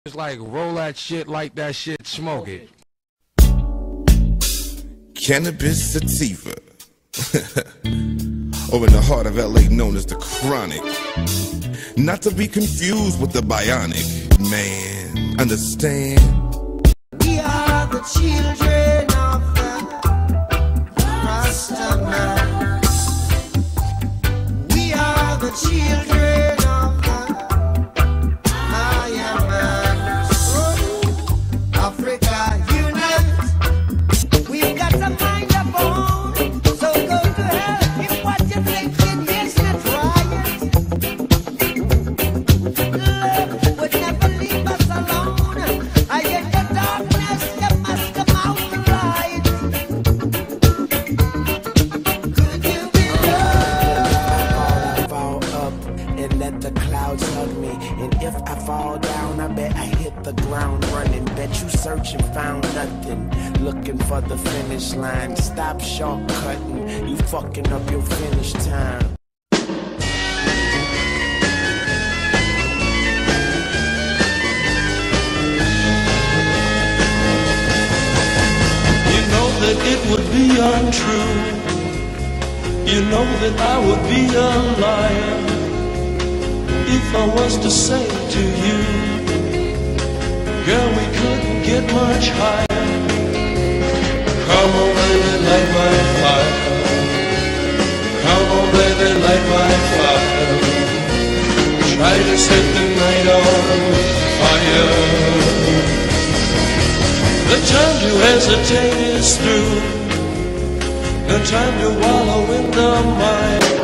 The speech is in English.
It's like roll that shit, light that shit, smoke it. Cannabis sativa. Or in the heart of LA known as the Chronic. Not to be confused with the Bionic Man. Understand? We are the children of the Rastaman. We are the children of the Higher Man. Africa unite. We've got a mind of bone. So go to hell if what you're thinking is not right. Love would never leave us alone. I get the darkness, you must come out the light. Could you be loved? Fall up and let the clouds hug me. And if I fall down, I bet I hit the ground running. Bet you searching, found nothing. Looking for the finish line. Stop shortcutting. You fucking up your finish time. You know that it would be untrue. You know that I would be a liar if I was to say to you, girl, we couldn't get much higher. Come on, baby, light my fire. Come on, baby, light my fire. Try to set the night on fire. The time to hesitate is through. No time to wallow in the mire.